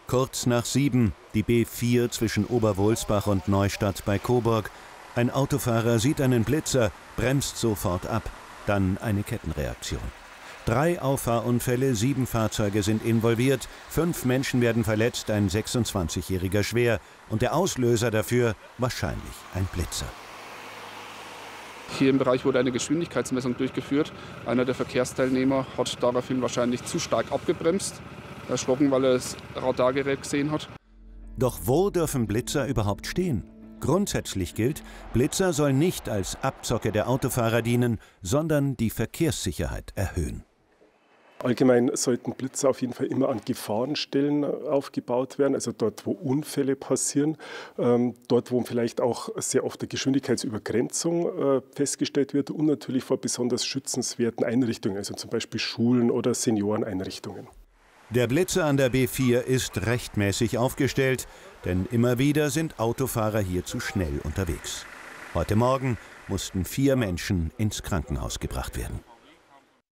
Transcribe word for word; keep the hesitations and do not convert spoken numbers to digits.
Kurz nach sieben, die B vier zwischen Oberwolsbach und Neustadt bei Coburg. Ein Autofahrer sieht einen Blitzer, bremst sofort ab. Dann eine Kettenreaktion. Drei Auffahrunfälle, sieben Fahrzeuge sind involviert, fünf Menschen werden verletzt, ein sechsundzwanzigjähriger schwer. Und der Auslöser dafür wahrscheinlich ein Blitzer. Hier im Bereich wurde eine Geschwindigkeitsmessung durchgeführt. Einer der Verkehrsteilnehmer hat daraufhin wahrscheinlich zu stark abgebremst, erschrocken, weil er das Radargerät gesehen hat. Doch wo dürfen Blitzer überhaupt stehen? Grundsätzlich gilt, Blitzer sollen nicht als Abzocke der Autofahrer dienen, sondern die Verkehrssicherheit erhöhen. Allgemein sollten Blitzer auf jeden Fall immer an Gefahrenstellen aufgebaut werden, also dort, wo Unfälle passieren, ähm, dort, wo vielleicht auch sehr oft eine Geschwindigkeitsübergrenzung äh, festgestellt wird und natürlich vor besonders schützenswerten Einrichtungen, also zum Beispiel Schulen oder Senioreneinrichtungen. Der Blitzer an der B vier ist rechtmäßig aufgestellt, denn immer wieder sind Autofahrer hier zu schnell unterwegs. Heute Morgen mussten vier Menschen ins Krankenhaus gebracht werden.